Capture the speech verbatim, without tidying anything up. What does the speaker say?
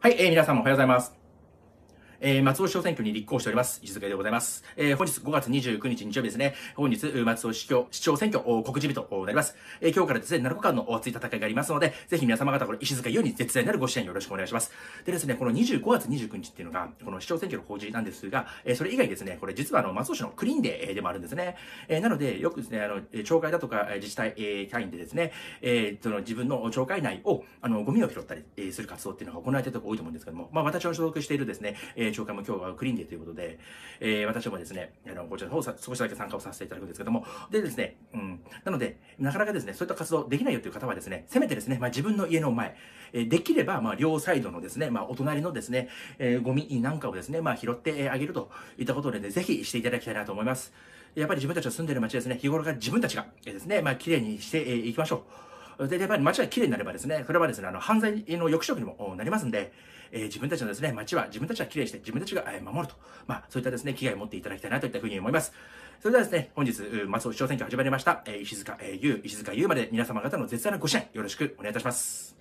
はい、えー、皆さんもおはようございます。えー、松尾市長選挙に立候補しております。石塚でございます。えー、本日ごがつにじゅうくにち日曜日ですね。本日、松尾市長、市長選挙、告示日となります。えー、今日からですね、ななこかんの熱い戦いがありますので、ぜひ皆様方、これ、石塚優に絶大なるご支援よろしくお願いします。でですね、このにじゅうごがつにじゅうくにちっていうのが、この市長選挙の公示なんですが、えー、それ以外ですね、これ実はあの、松尾市のクリーンデーでもあるんですね。えー、なので、よくですね、あの、町会だとか自治体、えー、会員でですね、えー、その自分の町会内を、あの、ゴミを拾ったり、えー、する活動っていうのが行われているところ多いと思うんですけども、まあ私の所属しているですね、えー、町会も今日はクリーンデーということで、えー、私もですね、あの、こちらの方少しだけ参加をさせていただくんですけども、でですね、うん、なので、なかなかですね、そういった活動できないよという方はですね、せめてですね、まあ自分の家の前、えー、できれば、まあ両サイドのですね、まあお隣のですね、えー、ゴミなんかをですね、まあ拾ってあげるといったことで、ね、ぜひしていただきたいなと思います。やっぱり自分たちの住んでいる街ですね、日頃から自分たちがですね、まあ綺麗にしていきましょう。で、やっぱり街が綺麗になればですね、それはですね、あの、犯罪の抑止力にもなりますんで、えー、自分たちのですね、街は自分たちが綺麗にして、自分たちが守ると。まあ、そういったですね、気概を持っていただきたいなといったふうに思います。それではですね、本日、松尾市長選挙始まりました。えー、石塚、えー、優、石塚優まで皆様方の絶大なご支援、よろしくお願いいたします。